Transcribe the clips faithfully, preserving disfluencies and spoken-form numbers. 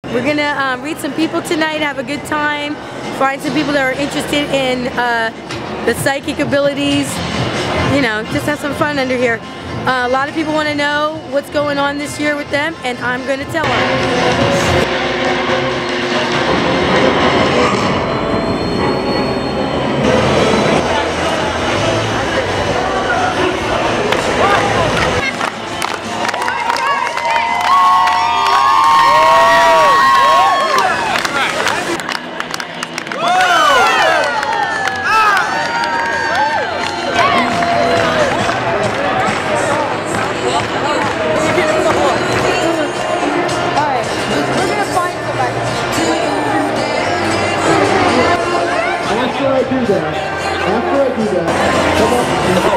We're gonna um, read some people tonight, have a good time, find some people that are interested in uh, the psychic abilities, you know, just have some fun under here. Uh, a lot of people want to know what's going on this year with them, and I'm gonna tell them. After I do that, after I do that, come up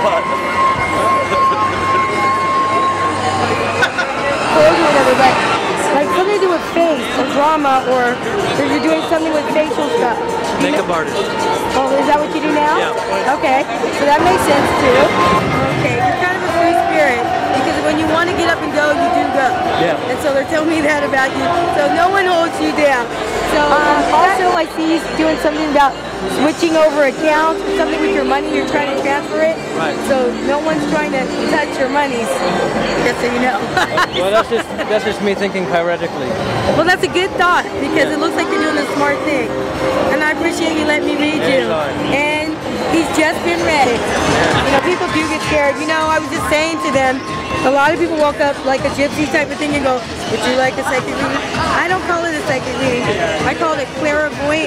but like something to do with face or drama, or if you're doing something with facial stuff. Makeup artist. Oh, is that what you do now? Yeah. Okay, so that makes sense too. Okay, you're kind of a free spirit because when you want to get up and go, you do go. Yeah. And so they're telling me that about you. So no one holds you down. So um, also I see you doing something about switching over accounts or something with your money, you're trying to transfer it. Right. So no one's trying to touch your monies, just so you know. Well, that's just that's just me thinking theoretically. Well, that's a good thought because it looks like you're doing a smart thing, and I appreciate you letting me read you. And he's just been ready. You know, people do get scared. You know, I was just saying to them, a lot of people walk up like a gypsy type of thing and go, "Would you like a psychic reading?" I don't call it a psychic reading. I call it clairvoyant.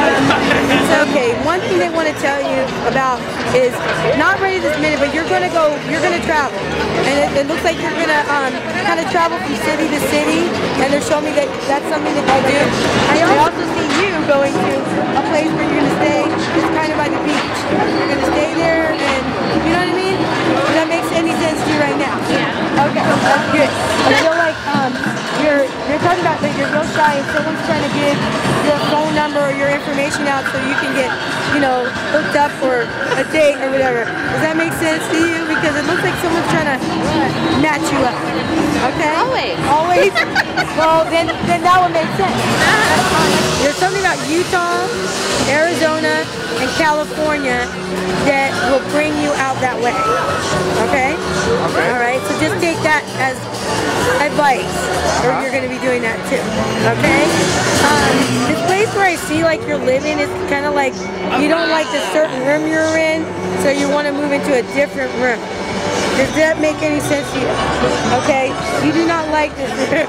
Um, so, okay, one thing they want to tell you about is not ready this minute, but you're going to go, you're going to travel. And it, it looks like you're going to um, kind of travel from city to city, and they're showing me that that's something that you do. I also see you going to a place where you're going to stay, it's kind of by the beach. You're going to stay there, and you know what I mean? Does that make any sense to you right now? Yeah. Okay, that's good. I feel like um, you're, you're talking about that you're real shy and someone's trying to give your phone number or your information out so you can get, you know, hooked up for a date or whatever. Does that make sense to you? Because it looks like someone's trying to match you up. Okay? Always. Always? Well, then, then that would make sense. There's something about Utah, Arizona, and California that will bring you out that way. Okay? Okay. All right, so just take that as advice, or you're going to be doing that too. Okay? Um, this place where I see like you're living is kind of like you don't like the certain room you're in, so you want to move into a different room. Does that make any sense to you? Okay? You do not like this room.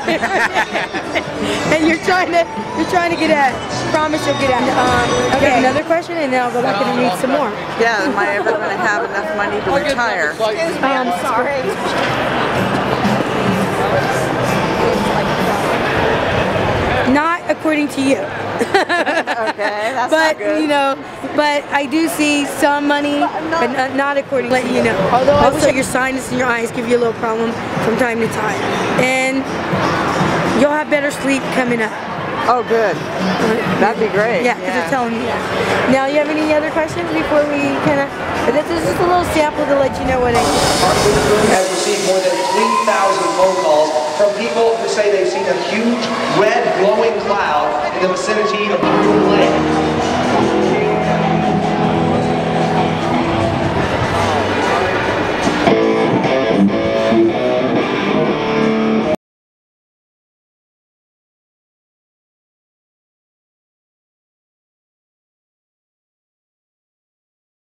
And you're trying to you're trying to get out. Promise you'll get out. Um, okay, another question and then I'll go back and read some more. Yeah, am I ever going to have enough money to retire? Um, sorry. Not according to you. Okay, that's but not good. you know, but I do see some money, but not, not according to let you know. Although also your sinus in your eyes give you a little problem from time to time, and you'll have better sleep coming up. Oh, good. That'd be great. Yeah, because they're telling me that. Now, you have any other questions before we kind of? This is just a little sample to let you know what I do. Our food room has received more than three thousand phone calls from people who say they've seen a huge red glowing cloud in the vicinity of the room lake.